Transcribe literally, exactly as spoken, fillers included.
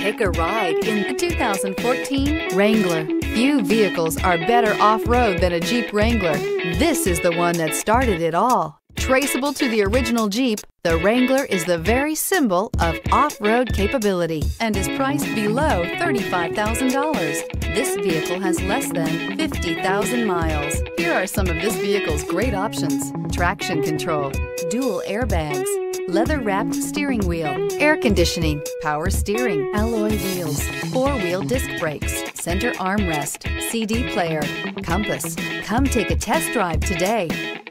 Take a ride in the two thousand fourteen Wrangler. Few vehicles are better off-road than a Jeep Wrangler. This is the one that started it all. Traceable to the original Jeep, the Wrangler is the very symbol of off-road capability and is priced below thirty-five thousand dollars. This vehicle has less than fifty thousand miles. Here are some of this vehicle's great options: traction control, dual airbags, leather-wrapped steering wheel, air conditioning, power steering, alloy wheels, four-wheel disc brakes, center armrest, C D player, compass. Come take a test drive today.